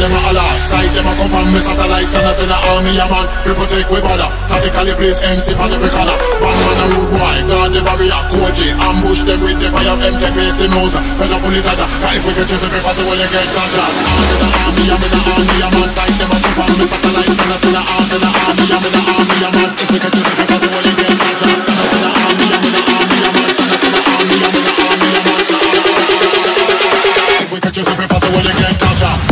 them a holler. Side them a come and me satellites. Can I say the army a man? We protect we border. Tactically place MC on every corner. Bad man a rude boy, guard the barrier. Koji, ambush them with the fire. Them take place the nose. Press up on the tata. If we can chase it before when you get touched. I'm in the army, I'm in the army a man. Side them a come and me satellites. Can I say the army, I'm in the army a man. If we can chase it before when you get touched. Can I say the army, I'm in the army a man. Can I say the army, I'm in the army a man. If we can chase it before when you get touched.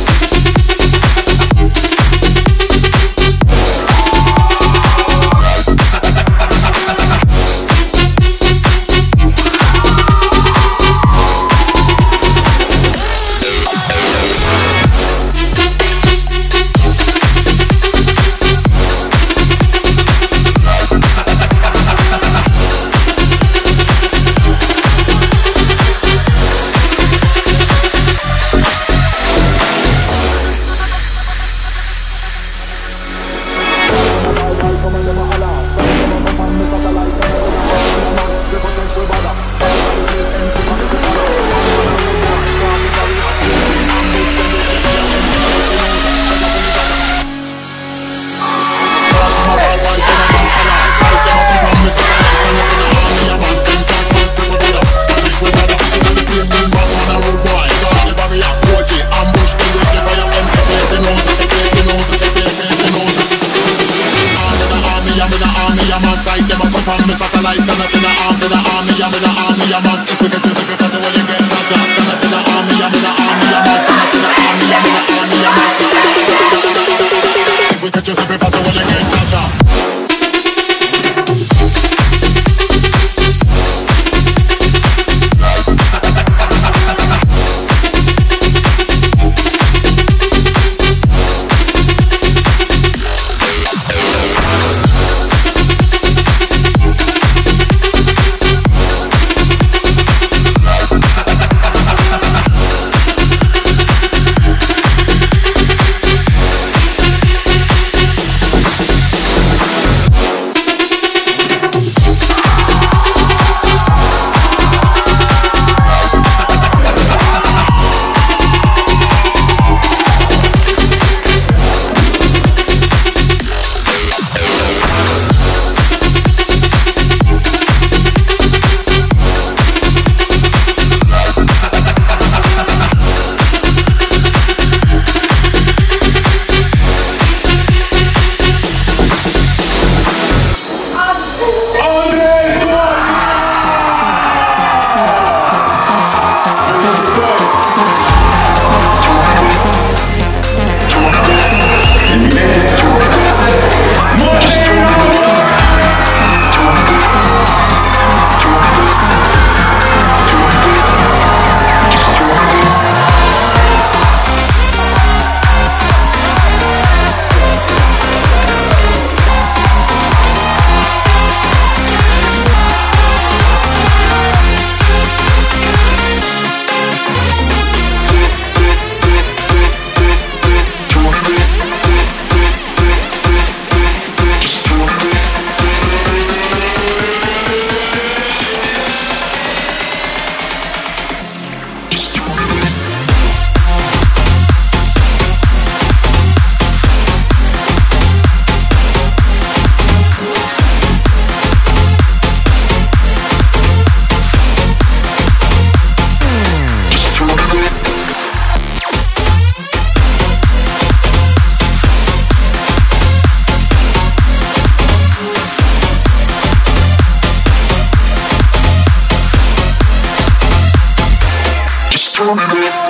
Satellites, gonna see the arms of the army, I'm in the army, I'm on. If we can choose it before so when you get touched, gonna see the army, I'm in the army, I'm on. Gonna see the army, I'm in the army, I'm on. If we can choose it before so when you get touched. Turn it up.